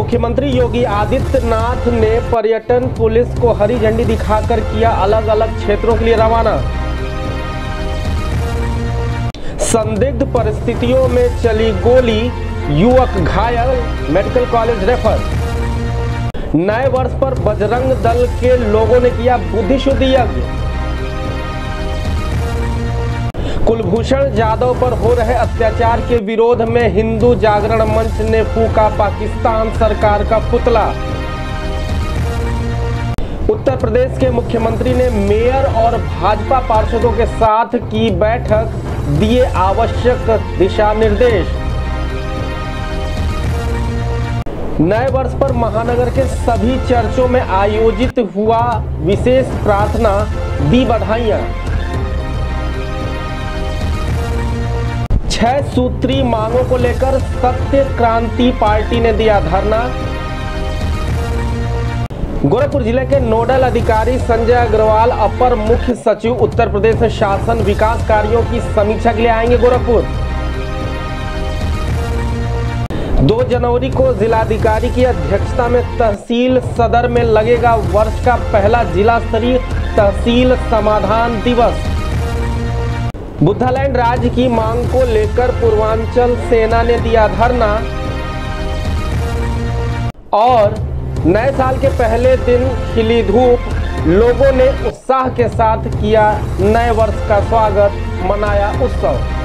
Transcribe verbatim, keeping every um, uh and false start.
मुख्यमंत्री योगी आदित्यनाथ ने पर्यटन पुलिस को हरी झंडी दिखाकर किया अलग अलग क्षेत्रों के लिए रवाना। संदिग्ध परिस्थितियों में चली गोली, युवक घायल, मेडिकल कॉलेज रेफर। नए वर्ष पर बजरंग दल के लोगों ने किया बुद्धि शुद्धि यज्ञ। कुलभूषण जाधव पर हो रहे अत्याचार के विरोध में हिंदू जागरण मंच ने फूका पाकिस्तान सरकार का पुतला। उत्तर प्रदेश के मुख्यमंत्री ने मेयर और भाजपा पार्षदों के साथ की बैठक, दिए आवश्यक दिशा निर्देश। नए वर्ष पर महानगर के सभी चर्चों में आयोजित हुआ विशेष प्रार्थना, दी बधाइयां। छह सूत्री मांगों को लेकर सत्य क्रांति पार्टी ने दिया धरना। गोरखपुर जिले के नोडल अधिकारी संजय अग्रवाल, अपर मुख्य सचिव उत्तर प्रदेश शासन विकास कार्यों की समीक्षा के लिए आएंगे गोरखपुर। दो जनवरी को जिलाधिकारी की अध्यक्षता में तहसील सदर में लगेगा वर्ष का पहला जिला स्तरीय तहसील समाधान दिवस। बुद्धालैंड राज्य की मांग को लेकर पूर्वांचल सेना ने दिया धरना। और नए साल के पहले दिन खिली धूप, लोगों ने उत्साह के साथ किया नए वर्ष का स्वागत, मनाया उत्सव।